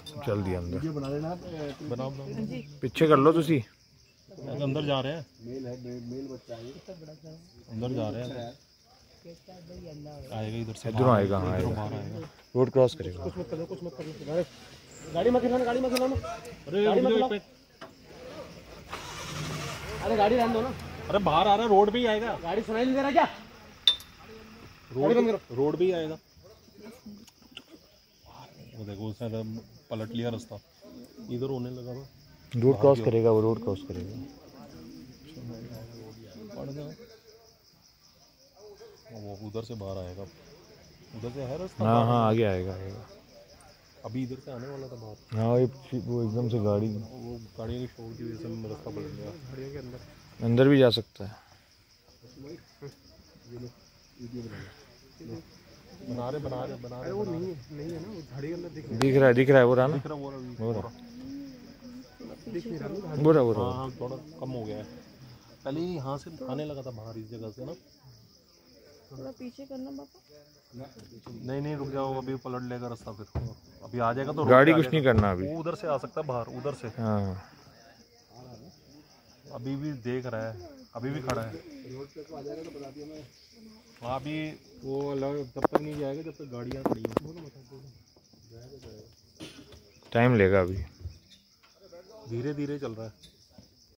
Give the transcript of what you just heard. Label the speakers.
Speaker 1: चल दिया अंदर।
Speaker 2: बनाओ
Speaker 1: पीछे कर लो तुसी।
Speaker 2: अंदर जा रहे हैं, अंदर जा रहे हैं। आएगा इधर से,
Speaker 1: इधर आएगा। हाँ आएगा,
Speaker 2: बाहर आएगा।
Speaker 1: रोड क्रॉस करेगा।
Speaker 3: कुछ मत करो। गाड़ी मत हिलाना, गाड़ी मत हिलाना।
Speaker 2: अरे
Speaker 3: अरे गाड़ी रहने दो ना।
Speaker 2: अरे बाहर आ रहा है, रोड भी आएगा।
Speaker 3: गाड़ी सुनाई नहीं दे रहा क्या?
Speaker 2: रोड भी आएगा। वो देखो उसने पलट लिया रास्ता, इधर होने लगा था।
Speaker 1: रोड क्रॉस करेगा, वो रोड क्रॉस करेगा।
Speaker 2: वो उधर से बाहर आएगा, उधर से है रास्ता।
Speaker 1: हाँ हाँ आगे आएगा आएगा।
Speaker 2: अभी इधर से आने वाला था बाहर।
Speaker 1: हाँ वो एकदम से गाड़ी,
Speaker 2: वो गाड़ियों की शोर की वजह से रास्ता पलट गया। गाड़ियों के
Speaker 1: अंदर भी जा सकता है।
Speaker 2: बना रहे वो नहीं है ना, वो झाड़ी के अंदर
Speaker 1: दिख रहा है वो रहा ना,
Speaker 2: वो रहा हाँ थोड़ा कम हो गया है। पहले यहाँ से आने लगा था बाहर, इस जगह से ना।
Speaker 4: थोड़ा पीछे करना पापा।
Speaker 2: नहीं रुक जाओ, अभी पलट लेगा रास्ता। फिर अभी आ जाएगा तो
Speaker 1: गाड़ी कुछ नहीं करना अभी।
Speaker 2: वो उधर से आ सकता है बाहर, उधर से।
Speaker 1: हाँ
Speaker 2: अभी भी देख रहा है, अभी भी खड़ा है। हाँ अभी वो तब तक नहीं जाएगा जब तक गाड़ियाँ खड़ी हैं।
Speaker 1: टाइम लेगा अभी,
Speaker 2: धीरे धीरे चल रहा है।